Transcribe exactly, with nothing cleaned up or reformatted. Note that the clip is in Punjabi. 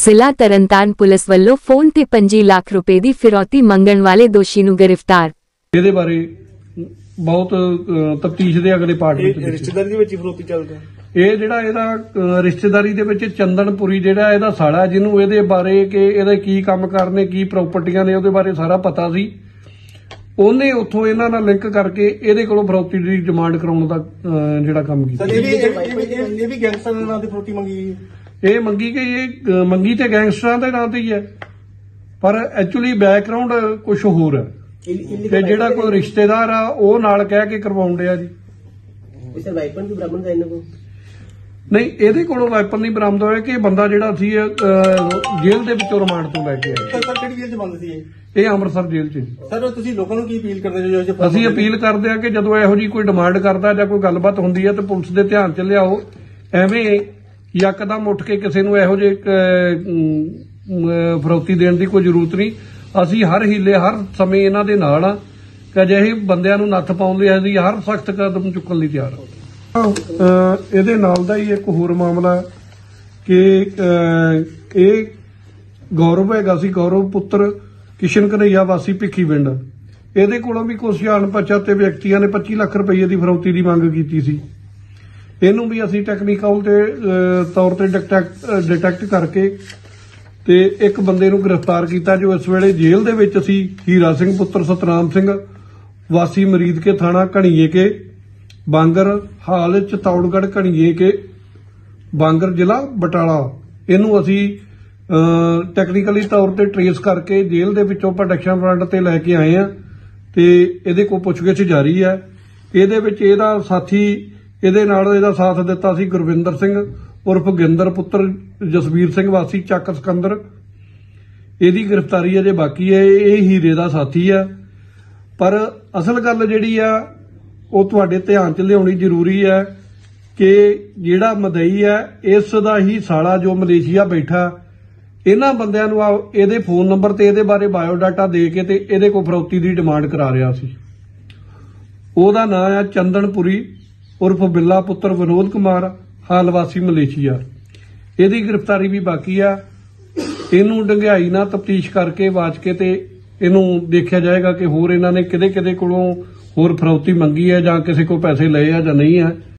ਜ਼ਿਲ੍ਹਾ ਤਰਨਤਾਰਨ ਪੁਲਿਸ ਵੱਲੋਂ ਫੋਨ ਤੇ ਪੰਜੀ ਲੱਖ ਰੁਪਏ ਦੀ ਫਿਰੌਤੀ ਮੰਗਣ ਵਾਲੇ ਦੋਸ਼ੀ ਨੂੰ ਗ੍ਰਿਫਤਾਰ। ਇਹਦੇ ਬਾਰੇ ਬਹੁਤ ਤਫਤੀਸ਼ ਦੇ ਅਗਲੇ ਪਾਰਟ ਵਿੱਚ ਰਿਸ਼ਤੇਦਾਰੀ ਦੇ ਵਿੱਚ ਫਿਰੌਤੀ ਚੱਲਦਾ। ਇਹ ਜਿਹੜਾ ਇਹਦਾ ਰਿਸ਼ਤੇਦਾਰੀ ਦੇ ਵਿੱਚ ਚੰਦਨਪੁਰੀ ਜਿਹੜਾ ਇਹਦਾ ਸਾਲਾ, ਜਿਹਨੂੰ ਇਹਦੇ ਬਾਰੇ ਕਿ ਇਹਦੇ ਕੀ ਕੰਮ ਕਰਨੇ, ਕੀ ਪ੍ਰਾਪਰਟੀਆਂ ਨੇ, ਉਹਦੇ ਬਾਰੇ ਸਾਰਾ ਪਤਾ ਸੀ। ਉਹਨੇ ਉੱਥੋਂ ਇਹਨਾਂ ਨਾਲ ਲਿੰਕ ਕਰਕੇ ਇਹਦੇ ਕੋਲੋਂ ਫਿਰੌਤੀ ਦੀ ਡਿਮਾਂਡ ਕਰਾਉਣ ਦਾ ਜਿਹੜਾ ਕੰਮ ਕੀਤਾ। ਇਹ ਵੀ ਇਹ ਵੀ ਗੈਂਗਸਟਰ ਦੇ ਨਾਂ ਤੇ ਫਿਰੌਤੀ ਮੰਗੀ। ਇਹ ਮੰਗੀ ਕਿ ਇਹ ਮੰਗੀ ਤੇ ਗੈਂਗਸਟਰਾਂ ਦੇ ਨਾਂ ਤੇ ਹੀ ਹੈ, ਪਰ ਐਕਚੁਅਲੀ ਬੈਕਗ੍ਰਾਉਂਡ ਕੁਝ ਹੋਰ ਹੈ। ਤੇ ਜਿਹੜਾ ਕੋਈ ਰਿਸ਼ਤੇਦਾਰ ਆ ਉਹ ਨਾਲ ਕਹਿ ਕੇ ਕਰਵਾਉਣ ਡਿਆ ਜੀ। ਨਹੀਂ, ਇਹਦੇ ਕੋਲੋਂ ਵਾਈਪਨ ਨਹੀਂ ਬਰਾਮਦ ਹੋਇਆ ਕਿ ਇਹ ਬੰਦਾ ਜਿਹੜਾ ਸੀ ਜੇਲ੍ਹ ਦੇ ਵਿੱਚੋਂ ਰਿਮਾਂਡ ਤੋਂ ਲੈ ਕੇ ਆਇਆ। ਸਰ ਕਿਹੜੀ ਜੇਲ੍ਹ 'ਚ ਬੰਦ ਸੀ ਇਹ? ਇਹ ਅੰਮ੍ਰਿਤਸਰ ਜੇਲ੍ਹ 'ਚ। ਸਰ ਤੁਸੀਂ ਲੋਕਾਂ ਨੂੰ ਕੀ ਅਪੀਲ ਕਰਦੇ ਹੋ? ਅਸੀਂ ਅਪੀਲ ਕਰਦੇ ਆ ਕਿ ਜਦੋਂ ਇਹੋ ਜੀ ਕੋਈ ਡਿਮਾਂਡ ਕਰਦਾ ਜਾਂ ਕੋਈ ਗੱਲਬਾਤ ਹੁੰਦੀ ਹੈ ਤਾਂ ਪੁਲਿਸ ਦੇ ਧਿਆਨ 'ਚ ਲਿਆਓ। ਐਵੇਂ ਯਕਦਮ ਉੱਠ ਕੇ ਕਿਸੇ ਨੂੰ ਇਹੋ ਜਿਹੇ ਫਿਰੌਤੀ ਦੇਣ ਦੀ ਕੋਈ ਜ਼ਰੂਰਤ ਨਹੀਂ। ਅਸੀਂ ਹਰ ਹੀਲੇ ਹਰ ਸਮੇਂ ਇਹਨਾਂ ਦੇ ਨਾਲ ਆ ਕਿ ਅਜਿਹੇ ਬੰਦਿਆਂ ਨੂੰ ਨੱਥ ਪਾਉਣ ਲਈ ਅਸੀਂ ਹਰ ਸਖਤ ਕਦਮ ਚੁੱਕਣ ਲਈ ਤਿਆਰ ਹਾਂ। ਇਹਦੇ ਨਾਲ ਦਾ ਹੀ ਇੱਕ ਹੋਰ ਮਾਮਲਾ ਕਿ ਇਹ ਗੌਰਵ ਹੈਗਾ ਸੀ, ਗੌਰਵ ਪੁੱਤਰ ਕਿਸ਼ਨ ਕਨਈਆ ਵਾਸੀ ਭਿੱਖੀ ਪਿੰਡ। ਇਹਦੇ ਕੋਲੋਂ ਵੀ ਕੁਝ ਅਣਪਛਾਤੇ ਵਿਅਕਤੀਆਂ ਨੇ ਪੱਚੀ ਲੱਖ ਰੁਪਏ ਦੀ ਫਿਰੌਤੀ ਦੀ ਮੰਗ ਕੀਤੀ ਸੀ। ਇਹਨੂੰ ਵੀ ਅਸੀਂ ਟੈਕਨੀਕਲ ਤੇ ਤੌਰ ਤੇ ਡਿਟੈਕਟ ਕਰਕੇ ਤੇ ਇੱਕ ਬੰਦੇ ਨੂੰ ਗ੍ਰਿਫਤਾਰ ਕੀਤਾ ਜੋ ਇਸ ਵੇਲੇ ਜੇਲ੍ਹ ਦੇ ਵਿੱਚ ਸੀ। ਹੀਰਾ ਸਿੰਘ ਪੁੱਤਰ ਸਤਨਾਮ ਸਿੰਘ ਵਾਸੀ ਮਰੀਦ ਕੇ ਥਾਣਾ ਘਣੀਏ ਕੇ ਬਾਂਗਰ, ਹਾਲ ਚਤੌੜਗੜ੍ਹ ਘਣੀਏ ਕੇ ਬਾਂਗਰ, ਜ਼ਿਲ੍ਹਾ ਬਟਾਲਾ। ਇਹਨੂੰ ਅਸੀਂ ਟੈਕਨੀਕਲੀ ਤੌਰ ਤੇ ਟਰੇਸ ਕਰਕੇ ਜੇਲ੍ਹ ਦੇ ਵਿੱਚੋਂ ਪ੍ਰੋਟੈਕਸ਼ਨ ਵਾਰੰਟ ਤੇ ਲੈ ਕੇ ਆਏ ਆ ਤੇ ਇਹਦੇ ਕੋਲ ਪੁੱਛਗਿੱਛ ਜਾਰੀ ਹੈ। ਇਹਦੇ ਵਿੱਚ ਇਹਦਾ ਸਾਥੀ, ਇਹਦੇ ਨਾਲ ਇਹਦਾ ਸਾਥ ਦਿੱਤਾ ਸੀ ਗੁਰਵਿੰਦਰ ਸਿੰਘ ਉਰਫ ਗਿੰਦਰ ਪੁੱਤਰ ਜਸਵੀਰ ਸਿੰਘ ਵਾਸੀ ਚੱਕ ਸਿਕੰਦਰ। ਇਹਦੀ ਗ੍ਰਿਫਤਾਰੀ ਅਜੇ ਬਾਕੀ ਹੈ। ਇਹ ਹੀਰੇ ਦਾ ਸਾਥੀ ਆ, ਪਰ ਅਸਲ ਗੱਲ ਜਿਹੜੀ ਆ ਉਹ ਤੁਹਾਡੇ ਧਿਆਨ 'ਚ ਲਿਆਉਣੀ ਜ਼ਰੂਰੀ ਹੈ ਕਿ ਜਿਹੜਾ ਮਦਈ ਹੈ ਇਸ ਦਾ ਹੀ ਸਾਲਾ ਜੋ ਮਲੇਸ਼ੀਆ ਬੈਠਾ, ਇਹਨਾਂ ਬੰਦਿਆਂ ਨੂੰ ਇਹਦੇ ਫੋਨ ਨੰਬਰ ਤੇ ਇਹਦੇ ਬਾਰੇ ਬਾਇਓਡਾਟਾ ਦੇ ਕੇ ਤੇ ਇਹਦੇ ਕੋਲ ਫਿਰੌਤੀ ਦੀ ਡਿਮਾਂਡ ਕਰਾ ਰਿਹਾ ਸੀ। ਉਹਦਾ ਨਾਮ ਹੈ ਚੰਦਨਪੁਰੀ ਉਰਫ ਬਿੱਲਾ ਪੁੱਤਰ ਵਿਨੋਦ ਕੁਮਾਰ, ਹਾਲ ਵਾਸੀ ਮਲੇਸ਼ੀਆ। ਇਹਦੀ ਗ੍ਰਿਫਤਾਰੀ ਵੀ ਬਾਕੀ ਆ। ਇਹਨੂੰ ਡੰਗਿਆਈ ਨਾਲ ਤਫਤੀਸ਼ ਕਰਕੇ ਵਾਚ ਕੇ ਤੇ ਇਹਨੂੰ ਦੇਖਿਆ ਜਾਏਗਾ ਕਿ ਹੋਰ ਇਹਨਾਂ ਨੇ ਕਿਹਦੇ ਕਿਹਦੇ ਕੋਲੋਂ ਹੋਰ ਫਿਰੌਤੀ ਮੰਗੀ ਹੈ ਜਾਂ ਕਿਸੇ ਕੋਲ ਪੈਸੇ ਲਏ ਆ ਜਾਂ ਨਹੀਂ ਹੈ।